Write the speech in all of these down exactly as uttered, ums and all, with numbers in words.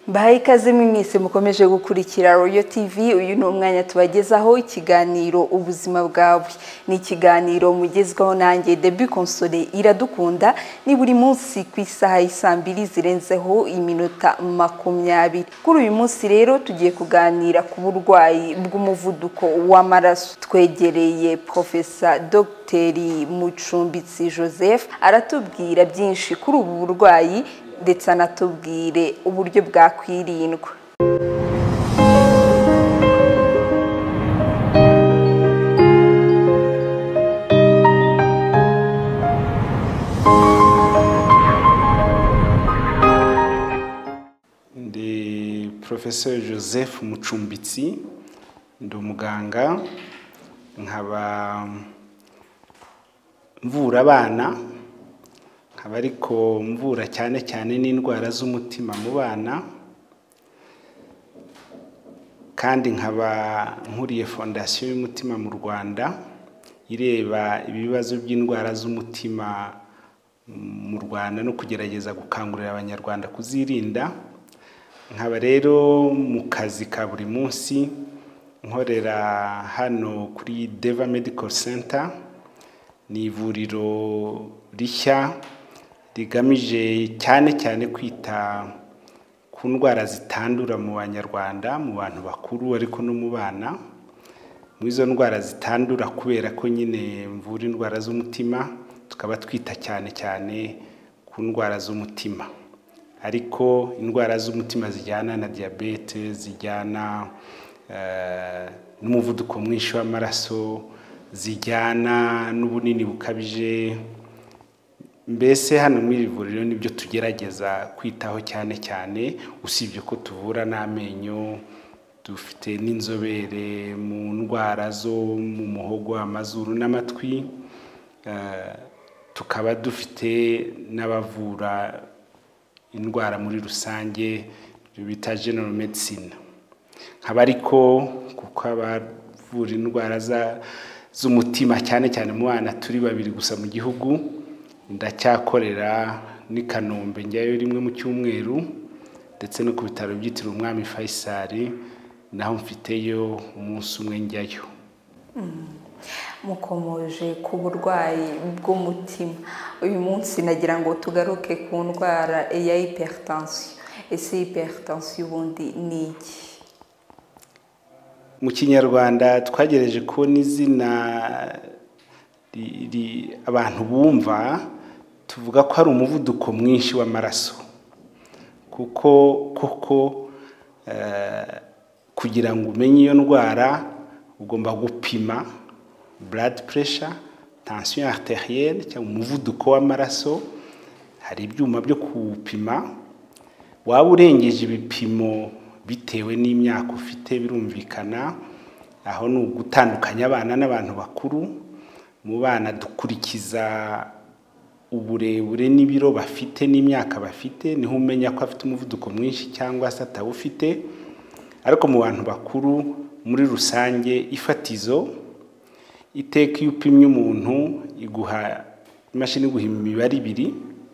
Bahaye ikaze mwese mukomeje gukurikira Royal T V. Uyu ni umwanya tubagezaho ikiganiro ubuzima bwawe. Ni ikiganiro mugezwaho nanjye Debut Console Iradukunda, ni buri munsi ku isaha y'isambiri zirenzeho iminota makumyabiri. Kuri uyu munsi rero tugiye kuganira ku burwayi bw'umuvuduko w'amaraso. Twegereye Professor Dr Mucumbitsi Joseph aratubwira byinshi kuri ubu burwayi ndetse anatubwire uburyo bwakwirindwa. Ndi Professor Joseph Mucumbitsi, ndi umuganga, nkaba mvura abana, nkaba ariko mvura cyane cyane n'indwara z'umutima mu bana, kandi nkaba nkuriye fondation y'umutima mu Rwanda ireba ibibazo by'indwara z'umutima mu Rwanda no kugerageza gukangurira abanyarwanda kuzirinda. Nkaba rero mu kazi ka buri munsi nkorera hano kuri Deva Medical Center, ni ivuriro rishya rigamije cyane cyane kwita ku ndwara zitandura mu banyarwanda, mu bantu bakuru ariko no mu bana. Mu izo ndwara zitandura kubera ko nyine mvura indwara z'umutima, tukaba twita cyane cyane ku ndwara z'umutima. Ariko indwara z'umutima zijyana na diabete, zijyana uh, n'umuvuduko mwinshi w'amaraso, zijyana n'ubunini bukabije. Mbese hano muri ivuriro nibyo tugerageza kwitaho cyane cyane, usibye ko tuvura n'amenyo, dufite n'inzobere mu ndwara zo mu muhogo, amazuru n'amatwi, uh, tukaba dufite n'abavura indwara muri rusange bita general medicine. Nkaba ariko kuko abavura indwara z'umutima cyane cyane mu bana turi babiri gusa mu gihugu, ndacyakorera ni Kanombe njyayo rimwe mu cyumweru, ndetse no ku bitaro byitiriwe Umwami Faisal naho mfiteyo umunsi umwe njyayo. Mukomoje ku burwayi bw'umutima, uyu munsi nagira ngo tugaruke ku ndwara ya hypertension. Ese hypertension ubundi ni iki? Mu Kinyarwanda twagereje kubona izina abantu bumva, tuvuga ko ari umuvuduko mwinshi w'amaraso, kuko koko kugira ngo umenye iyo ndwara ugomba gupima blood pressure, tension arterielle cyangwa umuvuduko w'amaraso. Hari ibyuma byo kuwupima, waba urengeje ibipimo bitewe n'imyaka ufite birumvikana. Aho ni ugutandukanya abana n'abantu bakuru. Mu bana dukurikiza uburebure n'ibiro bafite n'imyaka bafite, niho umenya ko afite umuvuduko mwinshi cyangwa se atawufite. Ariko mu bantu bakuru muri rusange ifatizo, iteka iyo upimye umuntu iguha imashini iguha imibare ibiri,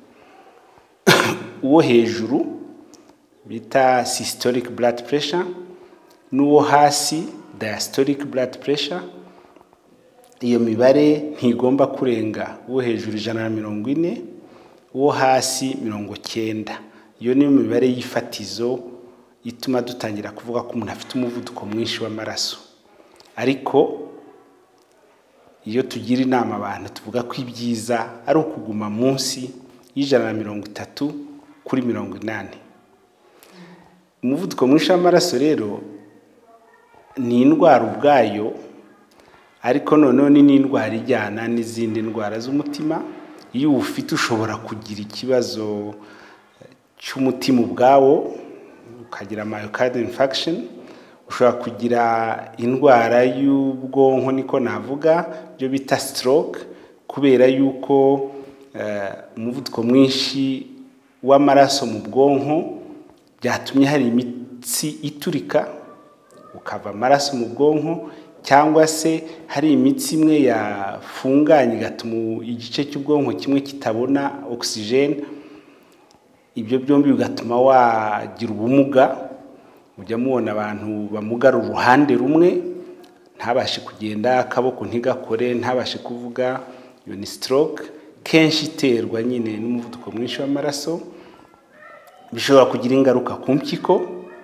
uwo hejuru bita systolic blood pressure n'uwo hasi diastolic blood pressure. Iyo mibare ntigomba kurenga uwo hejuru ijana na mirongo ine, uwo hasi mirongo cyenda. Iyo niyo mibare y'ifatizo ituma dutangira kuvuga ko umuntu afite umuvuduko mwinshi w'amaraso. Ariko iyo tugira inama abantu tuvuga ko ibyiza ari ukuguma munsi y'ijana na mirongo itatu kuri mirongo inani. Umuvuduko mwinshi w'amaraso rero ni indwara ubwayo, ariko noneho ni n'indwara ijyana n'izindi ndwara z'umutima. Iyo ufite ushobora kugira ikibazo cy'umutima ubwawo, ukagira myocardial infarction, ushobora kugira indwara y'ubwonko niko navuga, byo bita stroke, kubera yuko uh, umuvuduko mwinshi w'amaraso mu bwonko byatumye hari imitsi iturika ukava amaraso mu bwonko, cyangwa se hari imitsi imwe yafunganye igatuma igice cy'ubwonko kimwe kitabona oxygen, ibyo byombi bigatuma wagira ubumuga. Mujya mubona abantu bamugara uruhande rumwe, ntabashe kugenda, akaboko ntigakore, ntabashe kuvuga, iyo ni stroke. Kenshi iterwa nyine n'umuvuduko mwinshi w'amaraso, bishobora kugira ingaruka ku mpyiko.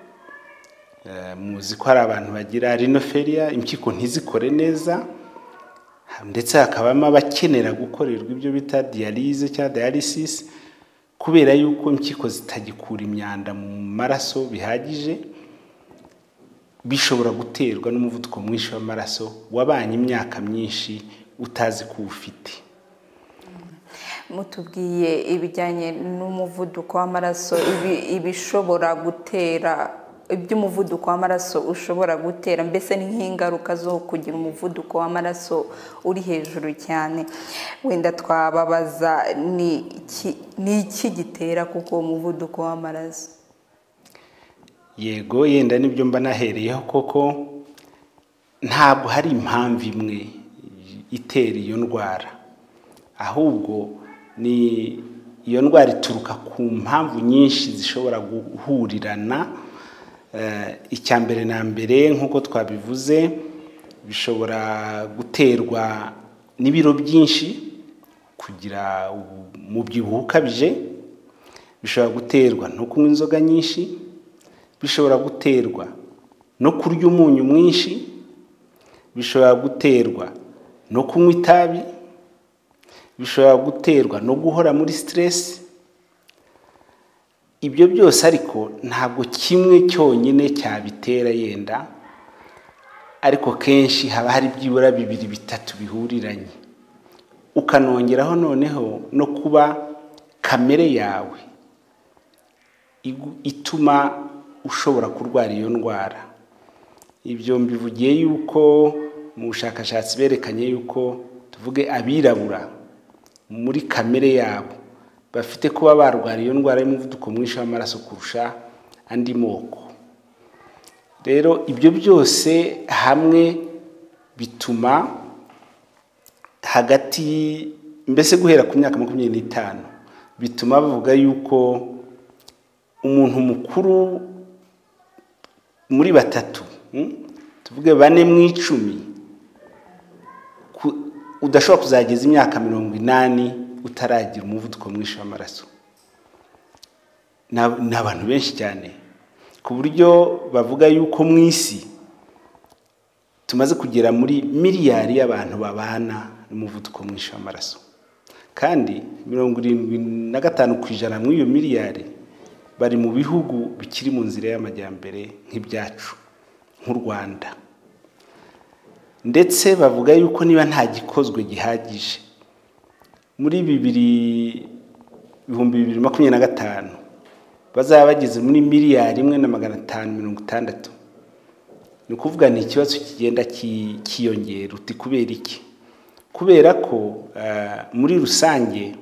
Muzi ko hari abantu bagira renal failure, impyiko ntizikore neza, ndetse hakabamo abakenera gukorerwa ibyo bita dialyse cyangwa dialysis, kubera yuko impyiko zitagikura imyanda mu maraso bihagije. Bishobora guterwa n'umuvuduko mwinshi w'amaraso wabanye imyaka myinshi utazi ko ufite. Mutubwiye ibijyanye n'umuvuduko w'amaraso, ibishobora gutera iby'umuvuduko w'amaraso ushobora gutera, mbese ni nk'ingaruka zo kugira umuvuduko w'amaraso uri hejuru cyane. Wenda twababaza ni iki gitera kuko umuvuduko w'amaraso? Yego, yenda nibyo mba nahereyeho koko, ntabwo hari impamvu imwe itera iyo ndwara, ahubwo ni iyo ndwara ituruka ku mpamvu nyinshi zishobora guhurirana. Icya mbere na mbere nk'uko twabivuze, bishobora guterwa n'ibiro byinshi, kugira umubyibuho ukabije, bishobora guterwa no kunywa inzoga nyinshi, bishobora guterwa no kurya umunyu mwinshi, bishobora guterwa no kunywa itabi, bishobora guterwa no guhora muri stress. Ibyo byose ariko ntabwo kimwe cyonyine cyabitera yenda, ariko kenshi haba hari byibura bibiri bitatu bihuriranye. Ukanongeraho noneho no kuba kamere yawe ituma ushobora kurwara iyo ndwara. Ibyo mbivugiye yuko mu bushakashatsi berekanye yuko tuvuge abirabura muri kamere yabo bafite kuba barwara iyo ndwara y'umuvuduko mwinshi w'amaraso kurusha andi moko. Rero ibyo byose hamwe bituma hagati, mbese guhera ku myaka makumyabiri n'itanu, bituma bavuga yuko umuntu mukuru muri batatu, tuvuge bane mu icumi, udashobora kuzageza imyaka mirongo inani utaragira umuvuduko mwinshi w'amaraso. Ni abantu benshi cyane, ku buryo bavuga yuko mu isi tumaze kugera muri miliyari y'abantu babana n'umuvuduko mwinshi w'amaraso, kandi mirongo irindwi na gatanu ku ijana muri iyo miliyari bari mu bihugu bikiri mu nzira y'amajyambere nk'ibyacu nk'u Rwanda. Ndetse bavuga yuko niba nta gikozwe gihagije, muri bibiri ibihumbi bibiri makumyabiri na gatanu bazaba bageze muri miliyari imwe na magana atanu mirongo itandatu. Ni ukuvuga ni ikibazo kigenda kiyongera. Uti kubera iki? Kubera ko muri rusange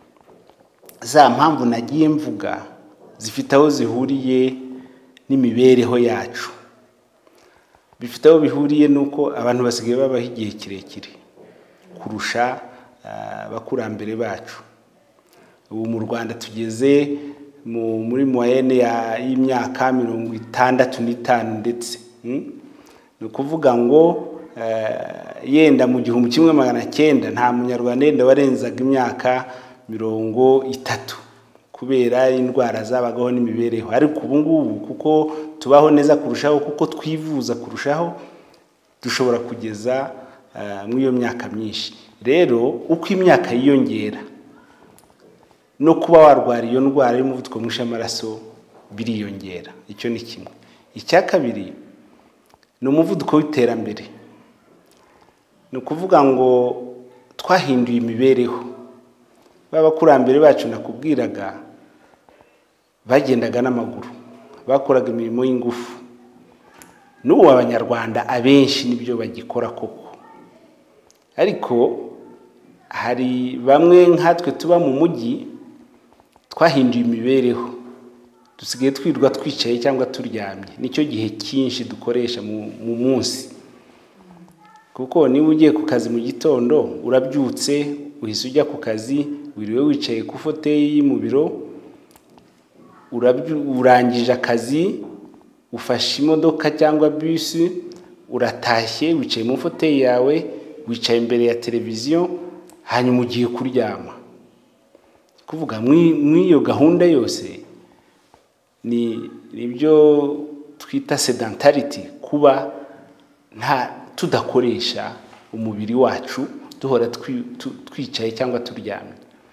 za mpamvu nagiye mvuga zifite aho zihuriye n'imibereho yacu, bifite aho bihuriye nuko abantu basigaye babaho igihe kirekire kurusha abakurambere bacu. Ubu mu Rwanda tugeze muri moyenne y'imyaka mirongo itandatu n'itanu ndetse. Ni ukuvuga ngo yenda mu gihumbi kimwe magana cyenda nta munyarwanda yenda warenzaga imyaka mirongo itatu kubera indwara zabagaho n'imibereho. Ariko ubu ngubu kuko tubaho neza kurushaho, kuko twivuza kurushaho, dushobora kugeza muri iyo myaka myinshi. Rero uko imyaka yiyongera no kuba warwara iyo ndwara y'umuvuduko mwinshi w'amaraso biriyongera. Icyo ni kimwe. Icya kabiri ni umuvuduko w'iterambere. Ni ukuvuga ngo twahinduye imibereho. Babakurambere bacu nakubwiraga bagendaga n'amaguru, bakoraga imirimo y'ingufu. N'ubu abanyarwanda abenshi nibyo bagikora koko, ariko hari bamwe nkatwe tuba mu mujyi twahinduye imibereho, dusigaye twirwa twicaye cyangwa turyamye. Nicyo gihe cyinshi dukoresha mu munsi, kuko niba ugiye ku kazi mu gitondo urabyutse uhise ujya ku kazi, wiriwe wicaye ku foteyi mu biro, urangije akazi ufashe imodoka cyangwa bisi uratashye wicaye mu foteyi yawe wicaye imbere ya televiziyo hanyuma ugiye kuryama kuvuga mw'iyo gahunda yose ni nibyo twita sedentarity kuba nta tudakoresha umubiri wacu duhora twicaye cyangwa turyamye.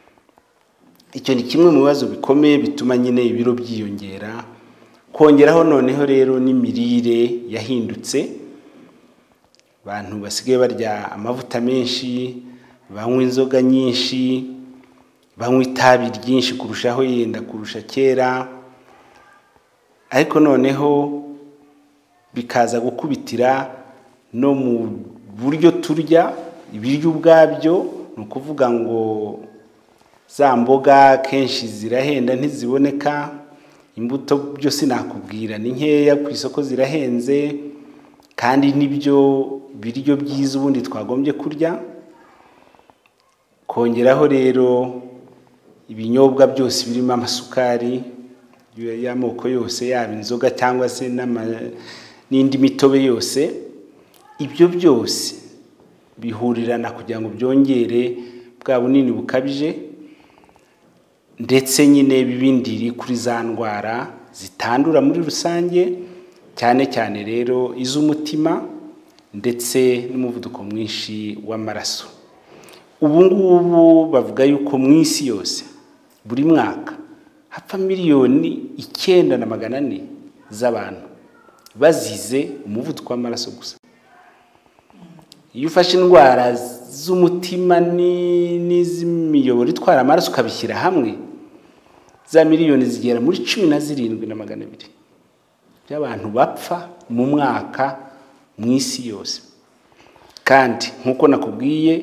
Icyo ni kimwe mu bibazo bikomeye bituma nyine ibiro byiyongera. Kongeraho noneho rero n'imirire yahindutse, abantu basigaye barya amavuta menshi, banywa inzoga nyinshi, banywa itabi ryinshi kurushaho yenda kurusha kera, ariko noneho bikaza gukubitira no mu buryo turya ibiryo ubwabyo. Ni ukuvuga ngo za mboga kenshi zirahenda ntiziboneka, imbuto byo sinakubwira ni nkeya ku isoko zirahenze, kandi nibyo biryo byiza ubundi twagombye kurya. Kongeraho rero ibinyobwa byose birimo amasukari y'amoko yose, yaba inzoga cyangwa se n'indi mitobe yose, ibyo byose bihurirana kugira ngo byongere bwa bunini bukabije, ndetse nyine bibindiri kuri za ndwara zitandura muri rusange, cyane cyane rero iz'umutima ndetse n'umuvuduko mwinshi w'amaraso. Ubu ngubu bavuga yuko mu isi yose buri mwaka hapfa miliyoni icyenda na magana ane z'abantu bazize umuvuduko w'amaraso gusa. Iyo ufashe indwara z'umutima n'iz'imiyoboro itwara amaraso ukabishyira hamwe, za miliyoni zigera muri cumi na zirindwi na magana abiri by'abantu bapfa mu mwaka mu isi yose. Kandi nk'uko nakubwiye,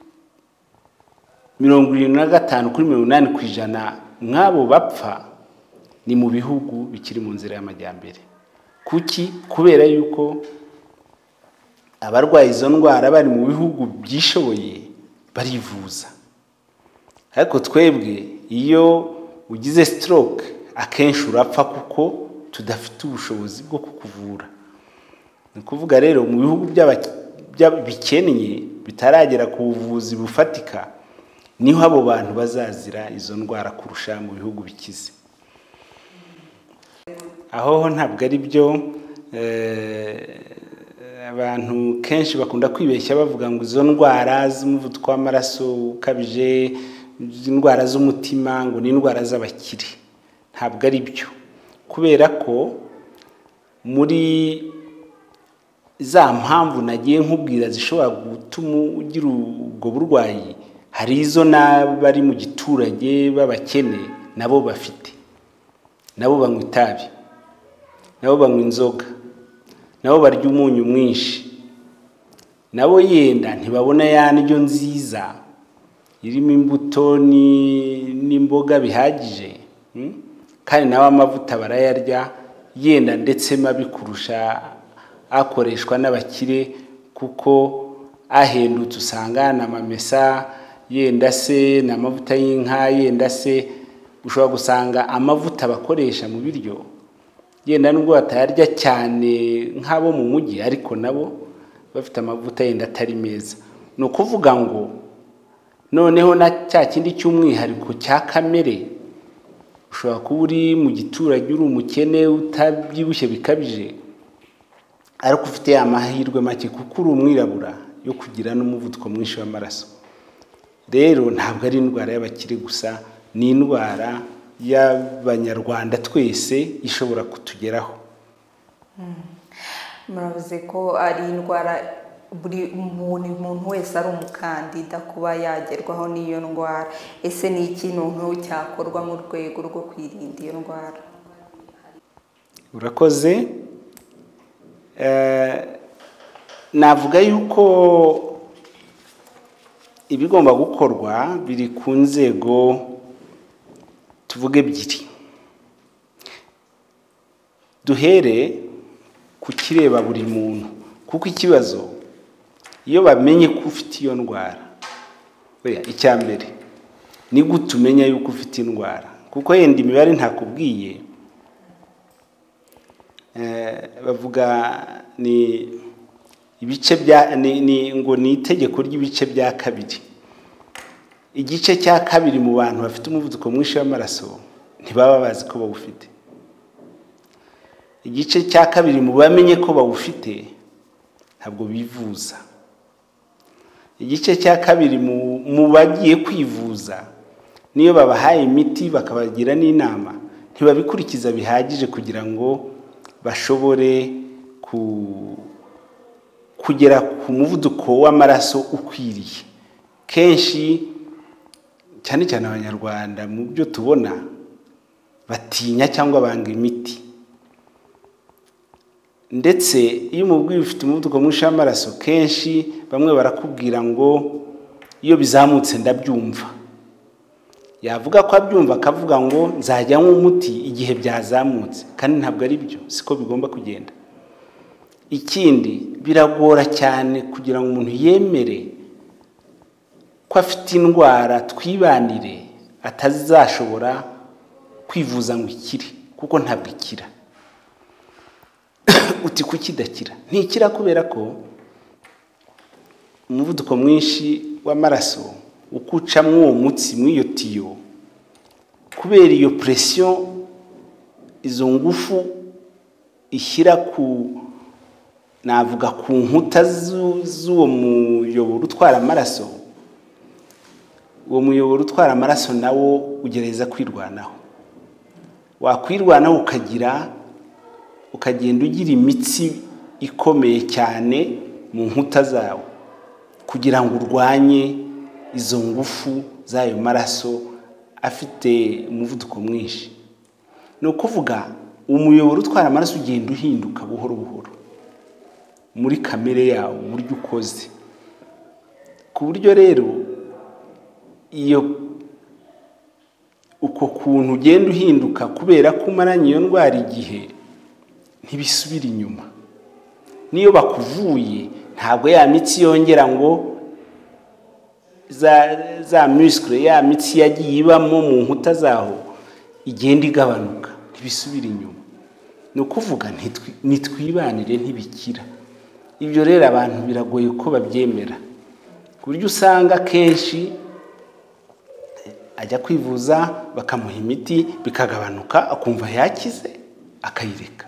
mirongo irindwi na gatanu kuri mirongo inani ku ijana mw'abo bapfa ni mu bihugu bikiri mu nzira y'amajyambere. Kuki? Kubera yuko abarwaye izo ndwara bari mu bihugu byishoboye barivuza, ariko twebwe iyo ugize stroke akenshi urapfa kuko tudafite ubushobozi bwo kukuvura. Ni kuvuga rero mu bihugu by'abikennye bitaragera ku buvuzi bufatika, niho abo bantu bazazira izo ndwara kurusha mu bihugu bikize. Aho ntabwo ari byo. Abantu kenshi bakunda kwibeshya bavuga ngo izo ndwara z'umuvuduko w'amaraso ukabije, indwara z'umutima ngo ni indwara z'abakire. Ntabwo ari byo, kubera ko muri za mpamvu nagiye nkubwira zishobora gutuma ugira ubwo burwayi, hari izo n'abari mu giturage b'abakene nabo bafite. Nabo banywa itabi, nabo banywa inzoga, nabo barya umunyu mwinshi, nabo yenda ntibabona ya ndyo nziza irimo imbuto n'imboga bihagije, kandi nabo amavuta barayarya, yenda ndetse mabi kurusha akoreshwa n'abakire, kuko ahendutse usanga na mamesa, yenda se na mavuta y'inka, yenda se ushobora gusanga amavuta bakoresha mu biryo yenda nubwo batayarya cyane nk'abo mu mujyi, ariko nabo bafite amavuta yenda atari meza. Ni ukuvuga ngo noneho na cya kindi cy'umwihariko cya kamere, ushobora kuba uri mu giturage uri umukene utabyibushye bikabije, ariko ufite amahirwe make kuko uri umwirabura yo kugira n'umuvuduko mwinshi w'amaraso. Rero ntabwo ari indwara y'abakire gusa, ni indwara y'abanyarwanda twese ishobora kutugeraho. Muravuze ko ari indwara buri muntu wese ari umukandida kuba yagerwaho n'iyo ndwara. Ese ni ikintu cyakorwa mu rwego rwo kwirinda iyo ndwara? Urakoze. Navuga yuko ibigomba gukorwa biri ku nzego tuvuge ebyiri. Duhere ku kireba buri muntu, kuko ikibazo iyo bamenye ko ufite iyo ndwara, icya mbere ni gute umenya yuko ufite indwara? kuko yenda imibare ntakubwiye eh bavuga ni ibice bya ni, ni ngo ni itegeko ry'ibice bya kabiri. Igice cya kabiri mu bantu bafite umuvuduko mwinshi w'amaraso ntibaba bazi ko bawufite. Igice cya kabiri mu bamenye ko bawufite ntabwo bivuza. Igice cya kabiri mu bagiye kwivuza niyo babahaye imiti bakabagira n'inama ntibabikurikiza bihagije kugira ngo bashobore ku kugera ku muvuduko w'amaraso ukwiriye. Kenshi cyane cyane abanyarwanda mu byo tubona batinya cyangwa banga imiti, ndetse iyo umubwiye ufite umuvuduko mwinshi w'amaraso kenshi bamwe barakubwira ngo iyo bizamutse ndabyumva. Yavuga ko abyumva akavuga ngo nzajya nk'umuti igihe byazamutse, kandi ntabwo ari byo, siko bigomba kugenda. Ikindi biragora cyane kugira ngo umuntu yemere ko afite indwara twibanire atazashobora kwivuza ngo ikire, kuko ntabwo ikira. Uti kuki idakira? Ntikira kubera ko umuvuduko mwinshi w'amaraso ukucamwo uwo mutsi mw'iyo tiyo, kubera iyo pression izo ngufu ishyira ku navuga ku nkuta z'uwo muyoboro utwara amaraso, uwo muyoboro utwara amaraso nawo ugereza kwirwanaho. Wakwirwanaho ukagira ukagenda ugira imitsi ikomeye cyane mu nkuta zawo kugira ngo urwanye izo ngufu z'ayo maraso afite umuvuduko mwinshi. No kuvuga umuyoboro utwara amaraso ugenda uhinduka buhoro buhoro muri kamere yawo uburyo ukoze, ku buryo rero iyo uko kuntu ugenda uhinduka kubera ko umaranye iyo ndwara igihe ntibisubira inyuma. Niyo bakuvuye ntabwo ya mitsi yongera ngo za za muscle ya mitsi yagiye ibamo mu nkuta zaho igenda igabanuka, ntibisubira inyuma. No kuvuga nitwibanire ntibikira. Ibyo rero abantu biragoye ko babyemera, ku buryo usanga kenshi ajya kwivuza bakamuha imiti bikagabanuka akumva yakize akayireka.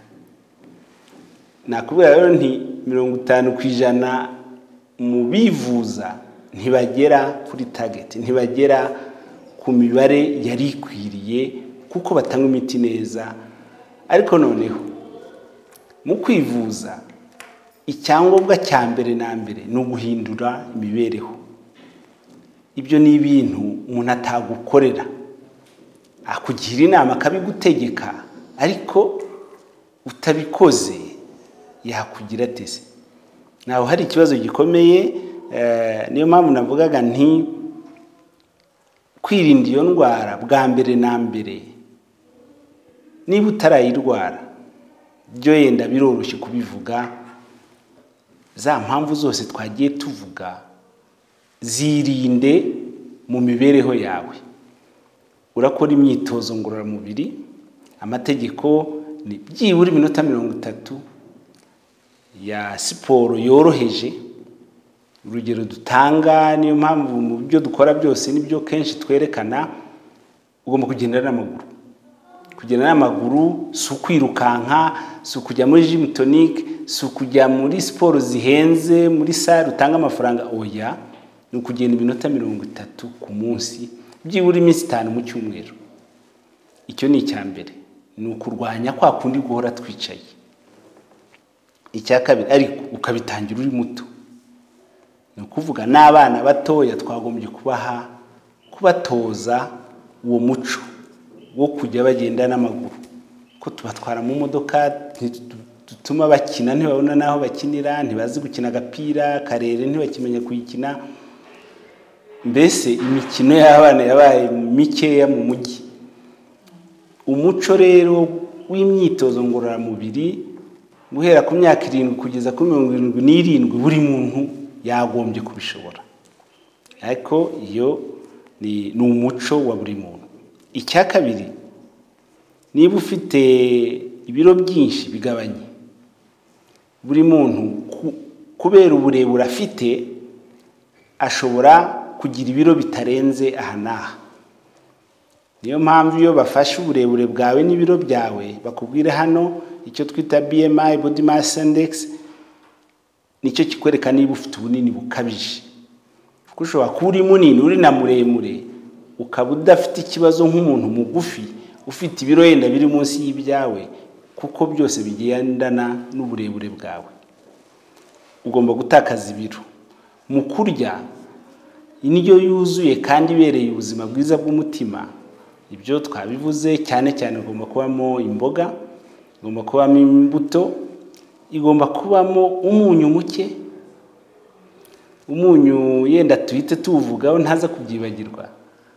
Nakubwira rero nti mirongo itanu ku ijana mu bivuza ntibagera kuri target, ntibagera ku mibare yari ikwiriye kuko batanga imiti neza. Ariko noneho mu kwivuza icyangombwa cya mbere na mbere no guhindura imibereho. Ibyo ni ibintu umuntu atagukorera, akugira inama akabigutegeka, ariko utabikoze yakugira tese. Naho hari ikibazo gikomeye, niyo mpamvu navugaga nti kwirinda iyo ndwara bwa mbere na mbere niba utarayirwara byo yenda biroroshye kubivuga. Za mpamvu zose twagiye tuvuga zirinde mu mibereho yawe. Urakora imyitozo ngororamubiri, amategeko ni byibura iminota mirongo itatu ya siporo yoroheje. Urugero dutanga niyo mpamvu mu byo dukora byose nibyo kenshi twerekana, ugomba kugendera n'amaguru. Kugenda n'amaguru si ukwirukanka, si ukujya muri gym tonic, si ukujya muri siporo zihenze muri salle utanga amafaranga. Oya, ni ukugenda iminota mirongo itatu ku munsi, byibura iminsi itanu mu cyumweru. Icyo ni icya mbere, ni ukurwanya kwa kundi guhora twicaye. Icya kabiri ariko ukabitangira uri muto, ni ukuvuga n'abana batoya twagombye kubaha kubatoza uwo muco wo kujya bagenda n'amaguru, ko tubatwara mu modoka dutuma bakina ntibabona naho bakinira, ntibazi gukina agapira karere, ntibakimenya kuyikina. Mbese imikino y'abana yabaye mikeya mu mujyi. Umuco rero w'imyitozo ngororamubiri guhera ku myaka irindwi kugeza ku mirongo irindwi n'irindwi buri muntu yagombye kubishobora, ariko iyo ni umuco wa buri muntu. icya kabiri, niba ufite ibiro byinshi bigabanye. Buri muntu kubera uburebure afite ashobora kugira ibiro bitarenze aha n'aha. Niyo mpamvu iyo bafashe uburebure bwawe n'ibiro byawe bakubwira hano icyo twita B M I, body mass index, nicyo kikwereka niba ufite ubunini bukabije. Kuko ushobora kuba uri munini uri na muremure ukaba udafite ikibazo nk'umuntu mugufi ufite ibiro yenda biri munsi y'ibyawe, kuko byose bigendana n'uburebure bwawe. Ugomba gutakaza ibiro. Mu kurya indyo yuzuye kandi ibereye ubuzima bwiza bw'umutima, ibyo twabivuze cyane cyane ugomba kubamo imboga, igomba kubamo imbuto, igomba kubamo umunyu muke. Umunyu yenda tuhite tuvugaho ntaza kubyibagirwa.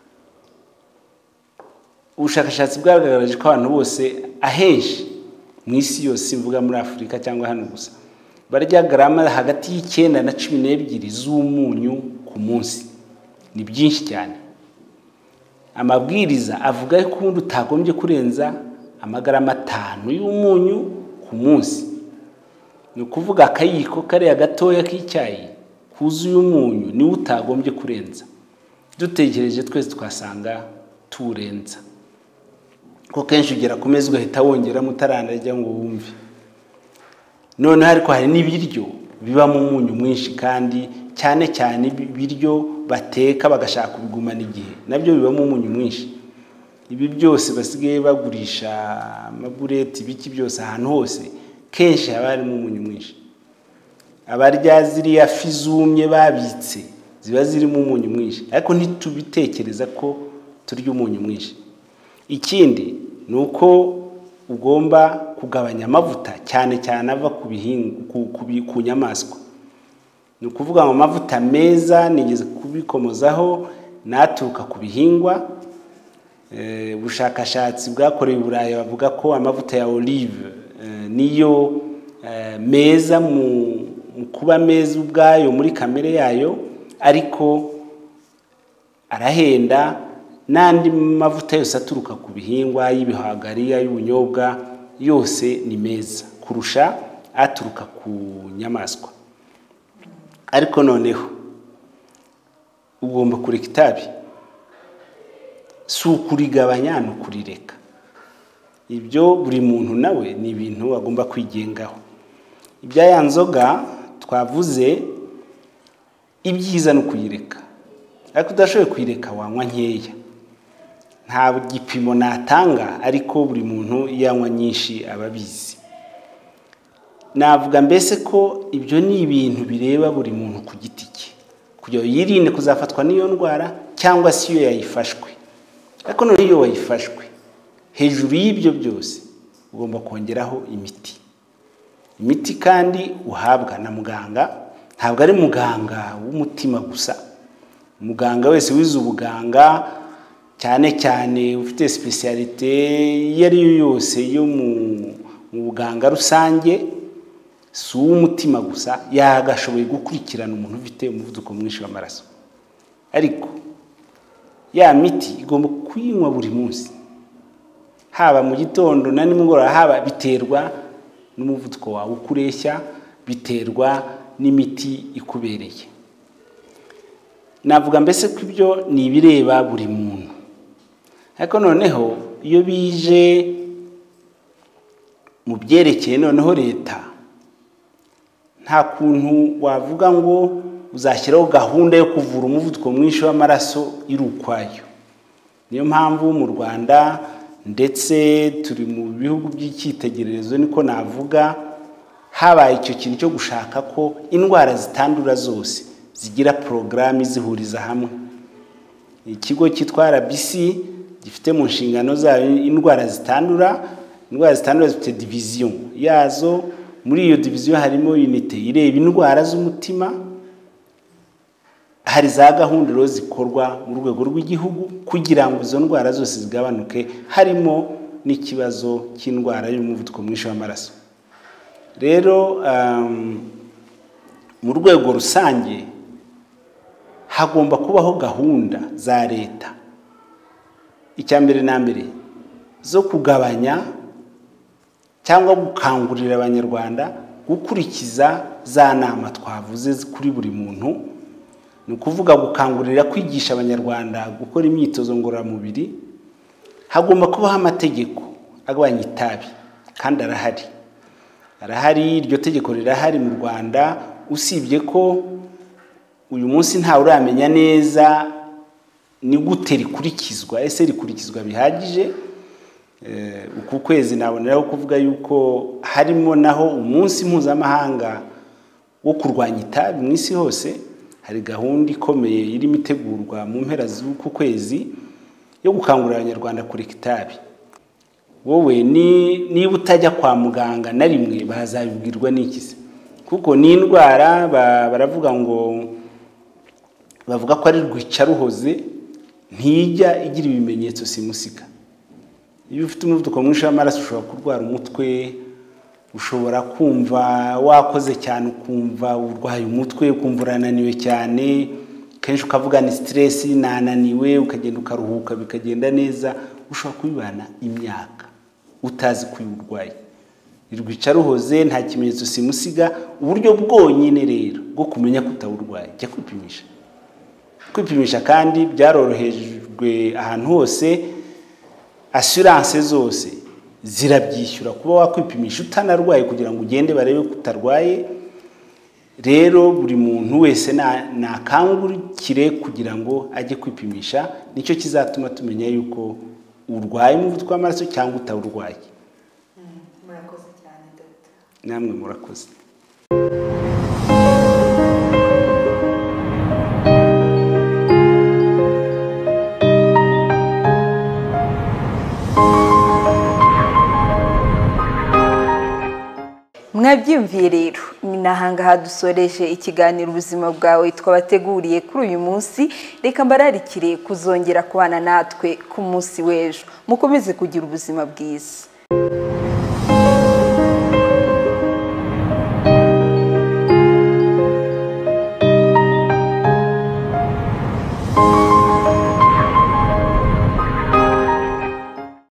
Ubushakashatsi bwagaragaje ko abantu bose ahenshi mu isi yose, mvuga muri Afurika cyangwa hano gusa, barya grama hagati y'icyenda na cumi n'ebyiri z'umunyu ku munsi. Ni byinshi cyane. Amabwiriza avuga ko ubundi utagombye kurenza amagarama atanu y'umunyu ku munsi. Ni ukuvuga akayiko kariya gatoya k'icyayi kuzuye umunyu niwe utagombye kurenza. Dutegereje twese twasanga turenza. Ko kenshi ugera ku meza ugahita wongera mutaranarya ngo wumve. None ariko hari n'ibiryo biba mu munyu mwinshi, kandi cyane cyane ibiryo bateka bagashaka kubigumana igihe, nabyo biba mu munyu mwinshi. Ibi byose basigaye bagurisha amabureti biki byose ahantu hose, kenshi haba harimo umunyu mwinshi. Abarya ziriya fi zumye babitse ziba zirimo umunyu mwinshi, ariko ntitubitekereza ko turya umunyu mwinshi. Ikindi ni uko ugomba kugabanya amavuta cyane cyane ava ku bihingu ku nyamaswa. Ni ukuvuga ngo amavuta meza nigeze kubikomozaho naturuka ku bihingwa. Ubushakashatsi bwakorewe i Burayi bavuga ko amavuta ya olive niyo meza mu kuba meza ubwayo muri kamere yayo, ariko arahenda. N'andi mavuta yose aturuka ku bihingwa, y'ibihagari, y'ubunyobwa, yose ni meza kurusha aturuka ku nyamaswa. Ariko noneho ugomba kureka itabi. Si ukurigabanya, ni ukurireka. Ibyo buri muntu nawe ni ibintu agomba kwigengaho. Ibya ya nzoga twavuze, ibyiza no kuyireka. Ariko udashoboye kuyireka wanywa nkeya. Nta gipimo natanga, ariko buri muntu yanywa nyinshi ababizi. Navuga mbese ko ibyo ni ibintu bireba buri muntu ku giti cye, kugira yirinde kuzafatwa n'iyo ndwara cyangwa se iyo yayifashwe. Ariko none iyo wayifashwe, hejuru y'ibyo byose ugomba kongeraho imiti. Imiti kandi uhabwa na muganga, ntabwo ari muganga w'umutima gusa. Muganga wese wize ubuganga, cyane cyane ufite specialite iyo ari yo yose yo mu buganga rusange, si uw'umutima gusa, yagashoboye gukurikirana umuntu ufite umuvuduko mwinshi w'amaraso. Ariko ya miti igomba kuyinywa buri munsi, haba mu gitondo na nimugoroba, haba biterwa n'umuvuduko wawe ukureshya, biterwa n'imiti ikubereye. Navuga mbese ko ibyo ni ibireba buri muntu. Ariko noneho iyo bije mu byerekeye noneho leta, nta kuntu wavuga ngo uzashyiraho gahunda yo kuvura umuvuduko mwinshi w'amaraso iri ukwayo. Niyo mpamvu mu Rwanda ndetse turi mu bihugu by'icyitegererezo, niko navuga, habaye icyo kintu cyo gushaka ko indwara zitandura zose zigira porogaramu zihuriza hamwe. Ikigo cyitwa R B C gifite mu nshingano zayo indwara zitandura. Indwara zitandura zifite division yazo. Muri iyo division harimo unité ireba indwara z'umutima. Hari za gahunda zikorwa mu rwego rw'igihugu kugira ngo izo ndwara zose zigabanuke, harimo n'ikibazo cy'indwara y'umuvuduko mwinshi w'amaraso. Rero um, mu rwego rusange hagomba kubaho gahunda za leta icya mbere na mbere zo kugabanya cyangwa gukangurira abanyarwanda gukurikiza za nama twavuze kuri buri muntu. Ni ukuvuga gukangurira kwigisha abanyarwanda gukora imyitozo ngororamubiri. Hagomba kubaho amategeko agabanya itabi, kandi arahari arahari iryo tegeko rirahari mu Rwanda, usibye ko uyu munsi nta uramenya neza ni gute rikurikizwa. Ese rikurikizwa bihagije? Uku kwezi naboneraho kuvuga yuko harimo naho umunsi mpuzamahanga wo kurwanya itabi mu isi hose. Hari gahunda ikomeye irimo itegurwa mu mpera z'uku kwezi yo gukangurira abanyarwanda kureka itabi. Wowe ni niba utajya kwa muganga na rimwe bazabibwirwa n'iki se? Kuko ni indwara baravuga ngo bavuga ko ari rwicaruhoze, ntijya igira ibimenyetso simusiga. Iyo ufite umuvuduko mwinshi w'amaraso ushobora kurwara umutwe, ushobora kumva wakoze cyane ukumva urwaye umutwe, ukumva urananiwe cyane, kenshi ukavuga ni stress, nananiwe, ukagenda ukaruhuka bikagenda neza. Ushobora kubibana imyaka utazi kuyurwaye. Irwicaruhoze nta kimenyetso simusiga. Uburyo bwonyine rero bwo kumenya kutawurwaye, jya kwipimisha. Kwipimisha kandi byarorohejwe ahantu hose, assurance zose zirabyishyura kuba wakwipimisha utanarwaye kugira ngo ugende barebe kutarwaye. Rero buri muntu wese nakangurikire kugira ngo ajye kwipimisha. Nicyo kizatuma tumenya yuko urwaye umuvuduko w'amaraso cyangwa utawurwaye. Murakoze cyane Doctor. Namwe murakoze. Mwabyumviye rero, ni nahangaha dusoreje ikiganiro ubuzima bwawe twabateguriye kuri uyu munsi. Reka mbararikire kuzongera kubana natwe ku munsi w'ejo. Mukomeze kugira ubuzima bwiza.